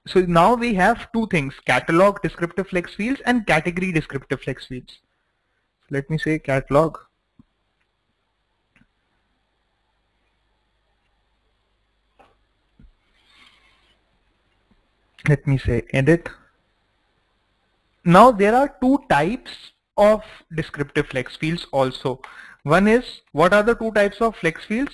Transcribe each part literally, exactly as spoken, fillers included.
So now we have two things: catalog descriptive flex fields and category descriptive flex fields. Let me say catalog. Let me say edit. Now there are two types of descriptive flex fields also. One is, what are the two types of flex fields?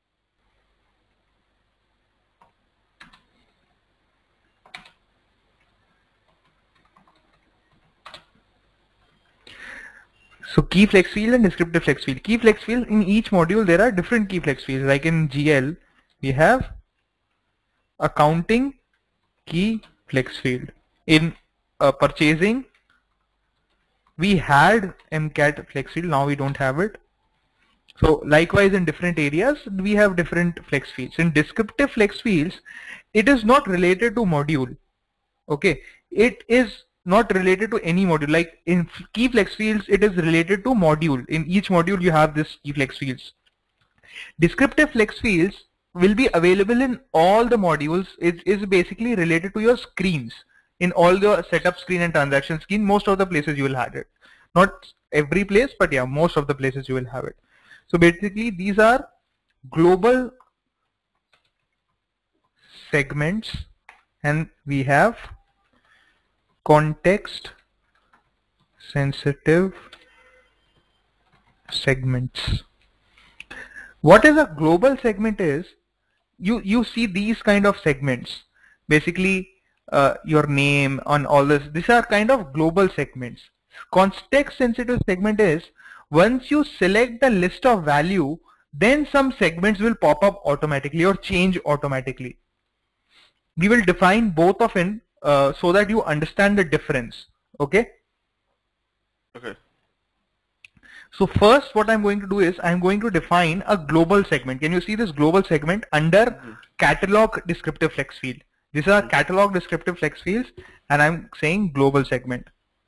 So key flex field and descriptive flex field. Key flex field, in each module there are different key flex fields. Like in G L we have accounting key flex field. In uh, purchasing we had M C A T flex field, now we don't have it. So likewise in different areas we have different flex fields. In descriptive flex fields it is not related to module. Okay, it is not related to any module. Like in key flex fields it is related to module. In each module you have this key flex fields. Descriptive flex fields will be available in all the modules. It is basically related to your screens. In all the setup screen and transaction screen, most of the places you will have it. Not every place, but yeah, most of the places you will have it. So basically these are global segments and we have context sensitive segments. What is a global segment is, you you see these kind of segments, basically uh, your name on all this, these are kind of global segments. Context sensitive segment is, once you select the list of value, then some segments will pop up automatically or change automatically. We will define both of them uh, so that you understand the difference. Okay. Okay. So first what I'm going to do is I'm going to define a global segment. Can you see this global segment under mm-hmm. catalog descriptive flex field? These are mm-hmm. catalog descriptive flex fields and I'm saying global segment.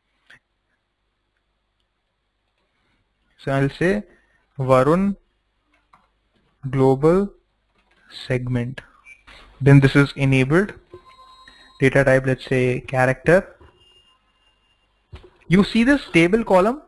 So I'll say Varun global segment. Then this is enabled. Data type, let's say character. You see this table column?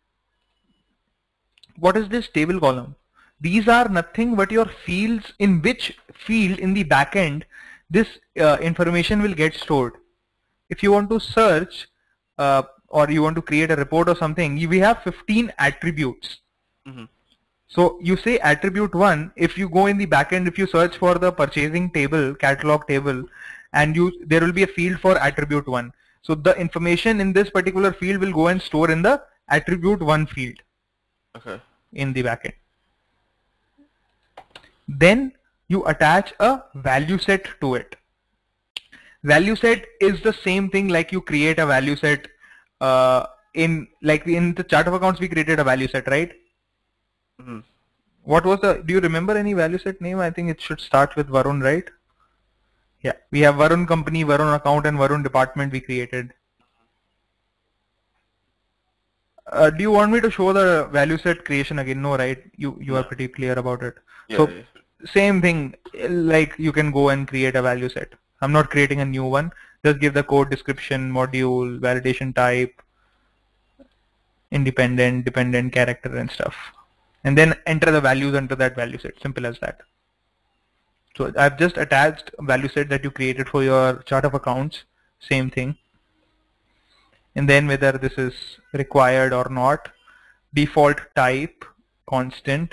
What is this table column? These are nothing but your fields, in which field in the backend this uh, information will get stored. If you want to search uh, or you want to create a report or something, we have fifteen attributes. Mm-hmm. So you say attribute one, if you go in the backend, if you search for the purchasing table, catalog table, and you there will be a field for attribute one. So the information in this particular field will go and store in the attribute one field. Okay. In the backend. Then you attach a value set to it. Value set is the same thing like you create a value set uh, in like in the chart of accounts we created a value set, right? Mm-hmm. What was the, do you remember any value set name? I think it should start with Varun, right? Yeah, we have Varun company, Varun account and Varun department we created. Uh, do you want me to show the value set creation again? No, right? You you yeah. are pretty clear about it. Yeah, so yeah. Same thing, like you can go and create a value set. I'm not creating a new one. Just give the code description, module, validation type, independent, dependent, character and stuff. And then enter the values under that value set. Simple as that. So I've just attached a value set that you created for your chart of accounts. Same thing. And then whether this is required or not, default type constant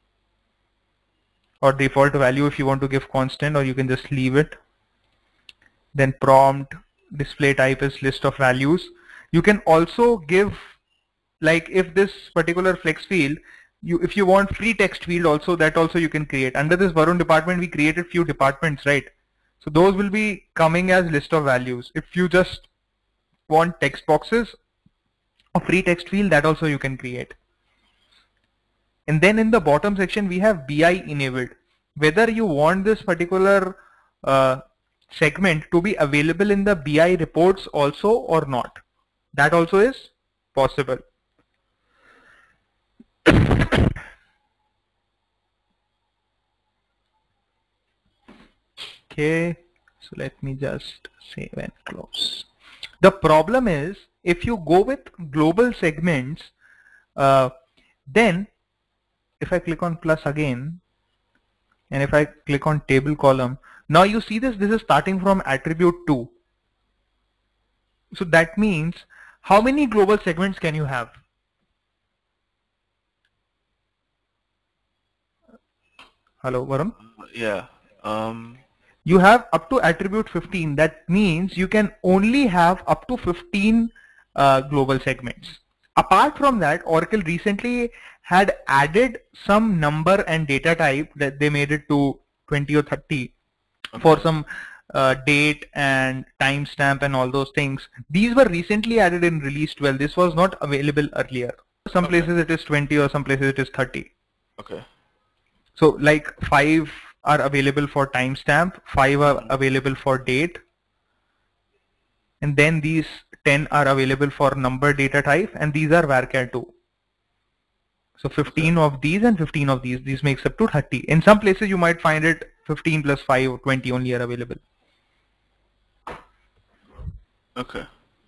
or default value if you want to give constant, or you can just leave it. Then prompt display type is list of values. You can also give, like if this particular flex field, you if you want free text field also, that also you can create. Under this Varun department we created few departments, right? So those will be coming as list of values. If you just want text boxes or free text field, that also you can create. And then in the bottom section we have B I enabled. Whether you want this particular uh, segment to be available in the B I reports also or not, that also is possible. Okay, So let me just save and close. The problem is if you go with global segments, uh, then if I click on plus again, and if I click on table column, now you see this, this is starting from attribute two. So that means how many global segments can you have? Hello, Varun? Uh, yeah. Um. You have up to attribute fifteen. That means you can only have up to fifteen uh, global segments. Apart from that, Oracle recently had added some number and data type that they made it to twenty or thirty okay. for some uh, date and timestamp and all those things. These were recently added in release twelve. This was not available earlier. Some okay. places it is twenty or some places it is thirty. Okay. So like five are available for timestamp, five are available for date, and then these ten are available for number data type, and these are varchar two. So fifteen okay. of these and fifteen of these, these makes up to thirty. In some places you might find it fifteen plus five or twenty only are available. Okay.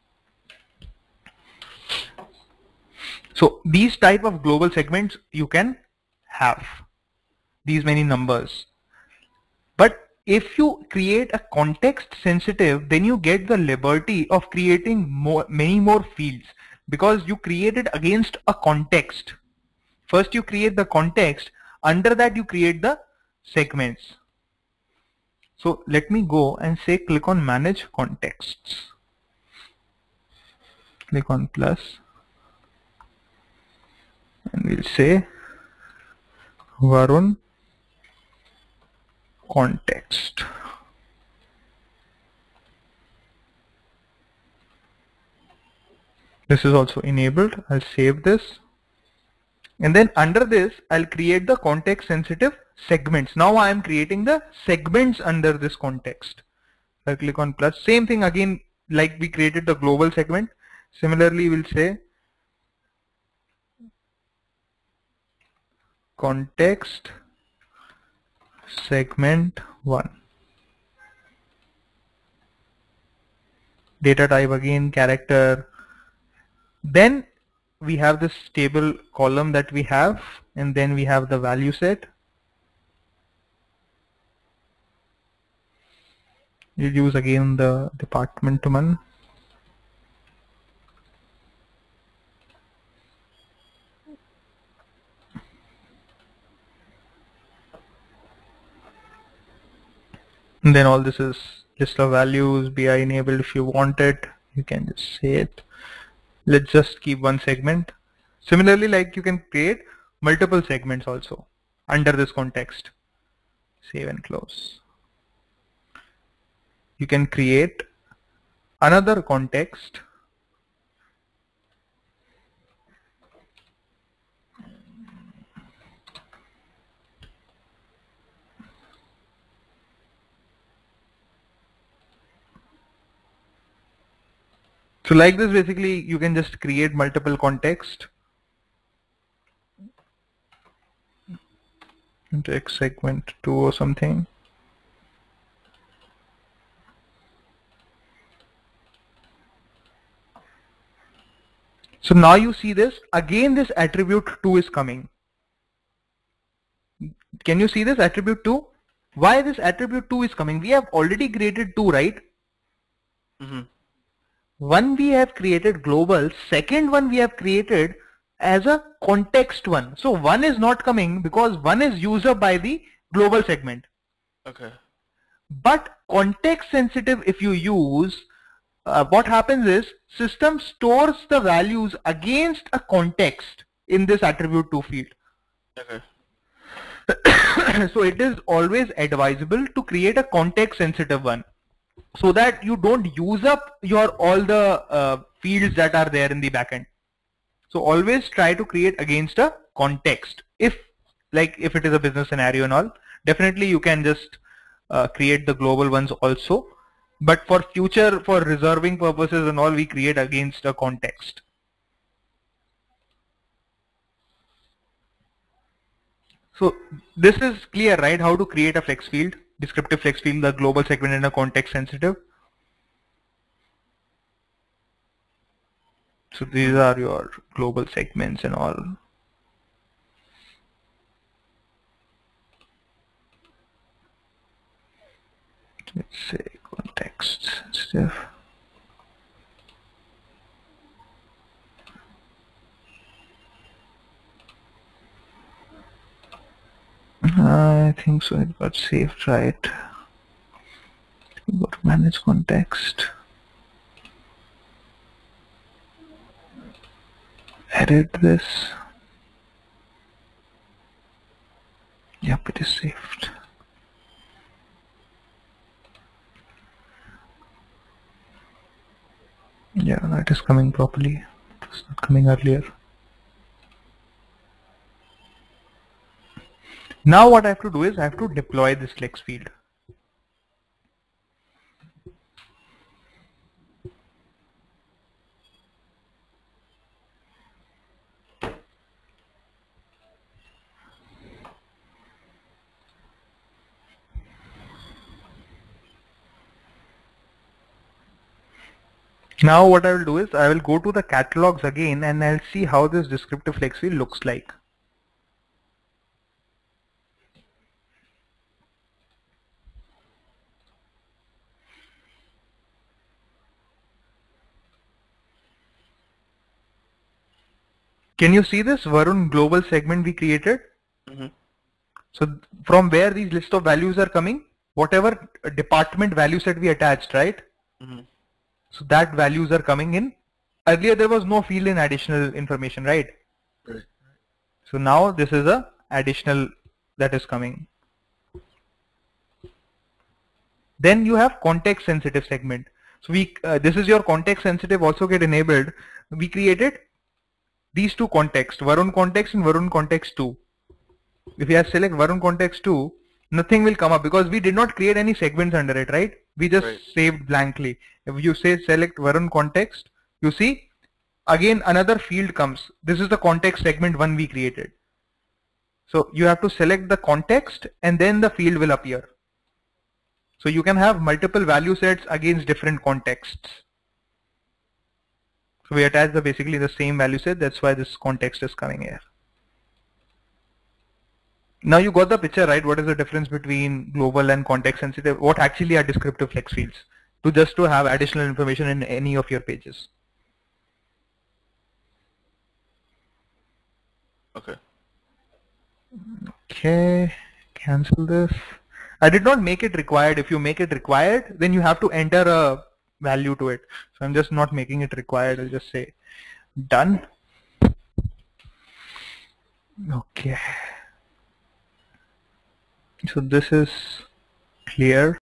So these type of global segments you can have, these many numbers. But if you create a context sensitive, then you get the liberty of creating more, many more fields, because you create it against a context. First you create the context, under that you create the segments. So let me go and say click on manage contexts. Click on plus and we'll say Varun context. This is also enabled. I'll save this, and then under this I'll create the context sensitive segments. Now I am creating the segments under this context. I'll click on plus, same thing again like we created the global segment. Similarly we'll say context segment one. Data type again character. Then we have this table column that we have, and then we have the value set. You use again the department one. And then all this is list of values, B I enabled. If you want it, you can just say it. Let's just keep one segment. Similarly, like you can create multiple segments also under this context. Save and close. You can create another context. So like this, basically you can just create multiple context. Take segment two or something. So now you see this, again this attribute two is coming. Can you see this attribute two? Why this attribute two is coming? We have already created two, right? Mm-hmm. One we have created global, second one we have created as a context one. So one is not coming because one is used up by the global segment. Okay. But context sensitive, if you use, uh, what happens is system stores the values against a context in this attribute two field. Okay. So it is always advisable to create a context sensitive one, so that you don't use up your all the uh, fields that are there in the backend. So always try to create against a context. If like if it is a business scenario and all, definitely you can just uh, create the global ones also. But for future, for reserving purposes and all, we create against a context. So this is clear, right? How to create a flex field. descriptive flex field, the global segment and the context sensitive. So these are your global segments and all. Let's say context sensitive. I think so, it got saved, right? We go to manage context. Edit this. Yep, it is saved. Yeah, that is coming properly. It's not coming earlier. Now what I have to do is I have to deploy this flex field. Now what I will do is I will go to the catalogs again and I'll see how this descriptive flex field looks like. Can you see this Varun global segment we created? Mm-hmm. So from where these list of values are coming, whatever department value set we attached, right? Mm-hmm. So that values are coming in. Earlier there was no field in additional information, right? Right. So now this is a additional that is coming. Then you have context sensitive segment. So we uh, this is your context sensitive also get enabled. We created these two contexts, Varun context and Varun context two. If you have select Varun context two, nothing will come up because we did not create any segments under it, right? We just Right. saved blankly. If you say select Varun context, you see again another field comes. This is the context segment one we created. So you have to select the context and then the field will appear. So you can have multiple value sets against different contexts. So we attach the basically the same value set, that's why this context is coming here. Now you got the picture, right? What is the difference between global and context sensitive? What actually are descriptive flex fields? To just to have additional information in any of your pages. Okay. Okay, cancel this. I did not make it required. If you make it required, then you have to enter a value to it. So I'm just not making it required. I'll just say done. Okay. So this is clear.